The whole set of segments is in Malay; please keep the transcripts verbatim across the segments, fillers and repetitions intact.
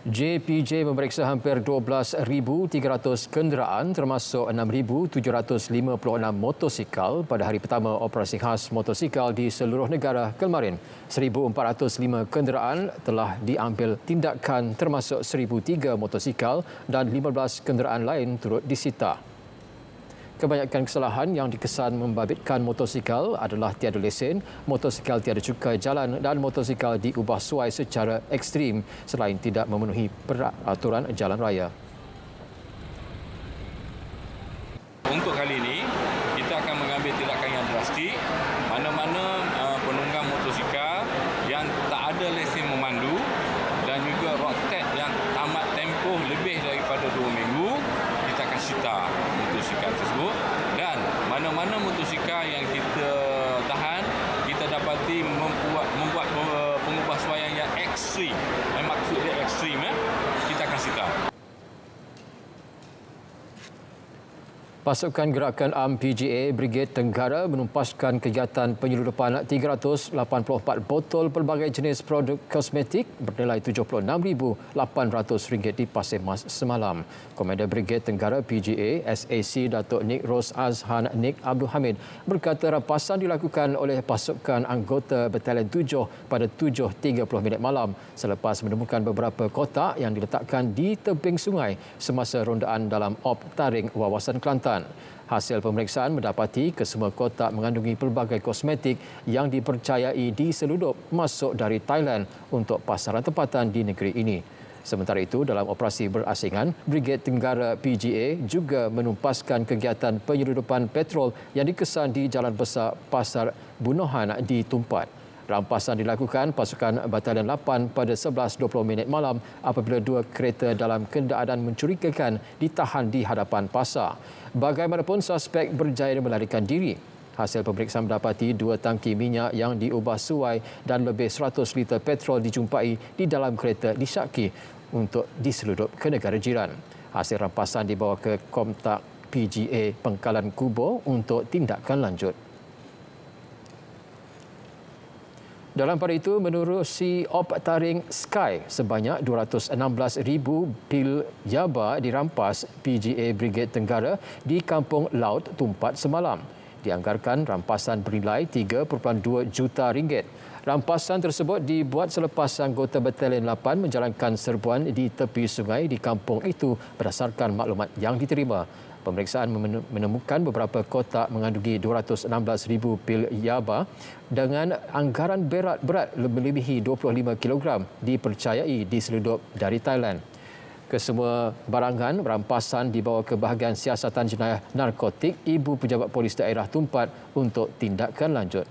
J P J memeriksa hampir dua belas ribu tiga ratus kenderaan termasuk enam ribu tujuh ratus lima puluh enam motosikal pada hari pertama operasi khas motosikal di seluruh negara kemarin. seribu empat ratus lima kenderaan telah diambil tindakan termasuk seribu tiga motosikal dan lima belas kenderaan lain turut disita. Kebanyakan kesalahan yang dikesan membabitkan motosikal adalah tiada lesen, motosikal tiada cukai jalan dan motosikal diubah suai secara ekstrim selain tidak memenuhi peraturan jalan raya. Untuk kali ini, kita akan mengambil tindakan yang drastik. Mana-mana uh, penunggang motosikal yang tak ada lesen memandu dan juga road tag yang tamat tempoh lebih daripada dua minggu, kita akan sita motosikal tersebut. Dan mana-mana motosikal yang kita tahan, kita dapati membuat, membuat pengubah suaian yang ekstrim. Yang maksud dia ekstrim, ya? Kita akan sita. Pasukan Gerakan A M P G A Brigade Tenggara menumpaskan kegiatan penyeludupan tiga ratus lapan puluh empat botol pelbagai jenis produk kosmetik bernilai tujuh puluh enam ribu lapan ratus ringgit di Pasir Mas semalam. Komander Brigade Tenggara P G A S A C Datuk Nik Ros Azhan Nik Abdul Hamid berkata rampasan dilakukan oleh pasukan anggota Batalion tujuh pada tujuh tiga puluh minit malam selepas menemukan beberapa kotak yang diletakkan di tebing sungai semasa rondaan dalam Op Taring Wawasan Kelantan. Hasil pemeriksaan mendapati kesemua kotak mengandungi pelbagai kosmetik yang dipercayai diseludup masuk dari Thailand untuk pasaran tempatan di negeri ini. Sementara itu, dalam operasi berasingan, Brigade Tenggara P G A juga menumpaskan kegiatan penyeludupan petrol yang dikesan di Jalan Besar Pasar Bunohan di Tumpat. Rampasan dilakukan pasukan Batalion lapan pada sebelas dua puluh minit malam apabila dua kereta dalam keadaan mencurigakan ditahan di hadapan pasar. Bagaimanapun, suspek berjaya melarikan diri. Hasil pemeriksaan mendapati dua tangki minyak yang diubah suai dan lebih seratus liter petrol dijumpai di dalam kereta disyaki untuk diseludup ke negara jiran. Hasil rampasan dibawa ke Komtak P G A Pengkalan Kubo untuk tindakan lanjut. Dalam pada itu, menerusi Op Taring Sky, sebanyak dua ratus enam belas ribu pil yaba dirampas P G A Brigade Tenggara di Kampung Laut Tumpat semalam. Dianggarkan rampasan bernilai tiga perpuluhan dua juta ringgit. Rampasan tersebut dibuat selepas anggota Batalion lapan menjalankan serbuan di tepi sungai di kampung itu berdasarkan maklumat yang diterima. Pemeriksaan menemukan beberapa kotak mengandungi dua ratus enam belas ribu pil yaba dengan anggaran berat berat melebihi dua puluh lima kilogram dipercayai diseludup dari Thailand. Kesemua barangan rampasan dibawa ke bahagian siasatan jenayah narkotik Ibu Pejabat Polis Daerah Tumpat untuk tindakan lanjut.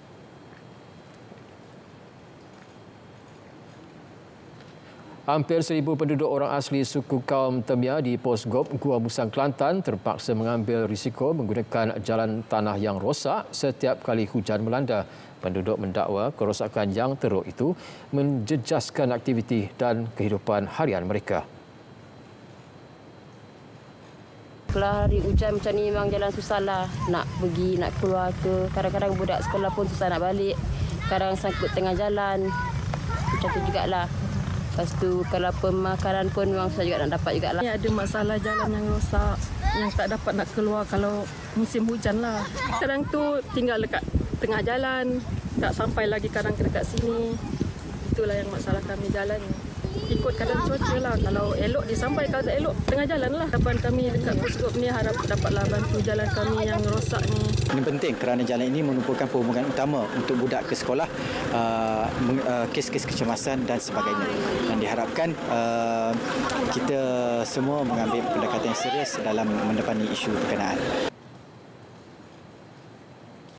Hampir seribu penduduk orang asli suku kaum Temia di Pos Gop, Gua Musang, Kelantan terpaksa mengambil risiko menggunakan jalan tanah yang rosak setiap kali hujan melanda. Penduduk mendakwa kerosakan yang teruk itu menjejaskan aktiviti dan kehidupan harian mereka. Kalau hari hujan macam ni memang jalan susahlah. Nak pergi, nak keluar ke. Kadang-kadang budak sekolah pun susah nak balik. Kadang sangkut tengah jalan. Macam tu jugalah. Lepas tu kalau pemakanan pun memang susah juga nak dapat jugalah. Ada masalah jalan yang rosak, yang tak dapat nak keluar kalau musim hujan lah. Kadang tu tinggal dekat tengah jalan, tak sampai lagi kadang dekat sini. Itulah yang masalah kami jalan. Ikut keadaan cuaca lah. Kalau elok dia sampai, kalau tak elok tengah jalan lah. Harapan kami dekat Poskop ni harap dapatlah bantu jalan kami yang rosak ni. Ini penting kerana jalan ini merupakan perhubungan utama untuk budak ke sekolah, uh, uh, kes-kes kecemasan dan sebagainya. Dan diharapkan uh, kita semua mengambil pendekatan yang serius dalam mendepani isu berkenaan.